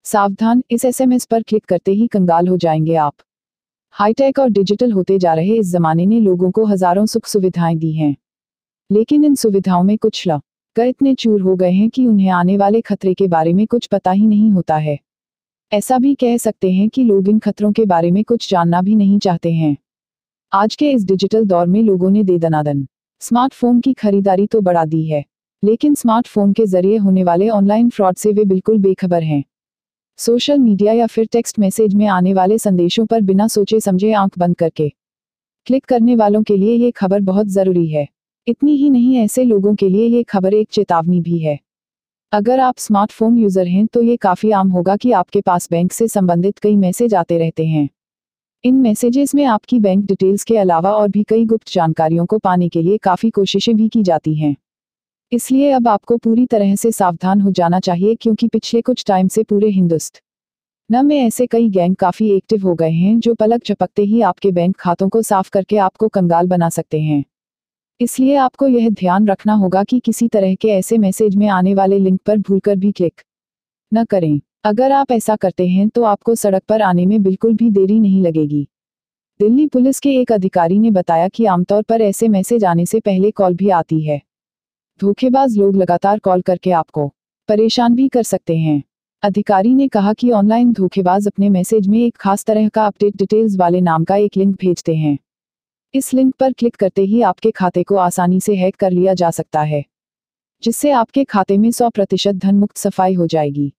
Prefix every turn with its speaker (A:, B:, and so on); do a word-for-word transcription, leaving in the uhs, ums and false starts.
A: सावधान, इस एसएमएस पर क्लिक करते ही कंगाल हो जाएंगे आप। हाईटेक और डिजिटल होते जा रहे इस जमाने ने लोगों को हजारों सुख सुविधाएं दी हैं, लेकिन इन सुविधाओं में कुछ लोग इतने चूर हो गए हैं कि उन्हें आने वाले खतरे के बारे में कुछ पता ही नहीं होता है। ऐसा भी कह सकते हैं कि लोग इन खतरों के बारे में कुछ जानना भी नहीं चाहते हैं। आज के इस डिजिटल दौर में लोगों ने दे दनादन स्मार्टफोन की खरीदारी तो बढ़ा दी है, लेकिन स्मार्टफोन के जरिए होने वाले ऑनलाइन फ्रॉड से वे बिल्कुल बेखबर हैं। सोशल मीडिया या फिर टेक्स्ट मैसेज में आने वाले संदेशों पर बिना सोचे समझे आंख बंद करके क्लिक करने वालों के लिए ये खबर बहुत ज़रूरी है। इतनी ही नहीं, ऐसे लोगों के लिए ये खबर एक चेतावनी भी है। अगर आप स्मार्टफोन यूज़र हैं तो ये काफ़ी आम होगा कि आपके पास बैंक से संबंधित कई मैसेज आते रहते हैं। इन मैसेजेस में आपकी बैंक डिटेल्स के अलावा और भी कई गुप्त जानकारियों को पाने के लिए काफ़ी कोशिशें भी की जाती हैं। इसलिए अब आपको पूरी तरह से सावधान हो जाना चाहिए, क्योंकि पिछले कुछ टाइम से पूरे हिंदुस्तान में ऐसे कई गैंग काफ़ी एक्टिव हो गए हैं जो पलक झपकते ही आपके बैंक खातों को साफ करके आपको कंगाल बना सकते हैं। इसलिए आपको यह ध्यान रखना होगा कि किसी तरह के ऐसे मैसेज में आने वाले लिंक पर भूलकर भी क्लिक न करें। अगर आप ऐसा करते हैं तो आपको सड़क पर आने में बिल्कुल भी देरी नहीं लगेगी। दिल्ली पुलिस के एक अधिकारी ने बताया कि आमतौर पर ऐसे मैसेज आने से पहले कॉल भी आती है। धोखेबाज लोग लगातार कॉल करके आपको परेशान भी कर सकते हैं। अधिकारी ने कहा कि ऑनलाइन धोखेबाज अपने मैसेज में एक खास तरह का अपडेट डिटेल्स वाले नाम का एक लिंक भेजते हैं। इस लिंक पर क्लिक करते ही आपके खाते को आसानी से हैक कर लिया जा सकता है, जिससे आपके खाते में सौ प्रतिशत धन मुक्त सफाई हो जाएगी।